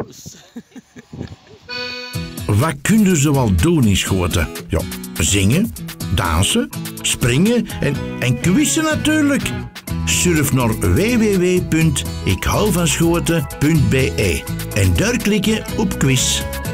Klaus. Wat kunnen ze wel doen in Schoten? Ja, zingen, dansen, springen en quizzen natuurlijk. Surf naar www.ikhouvanschoten.be en daar klikken op quiz.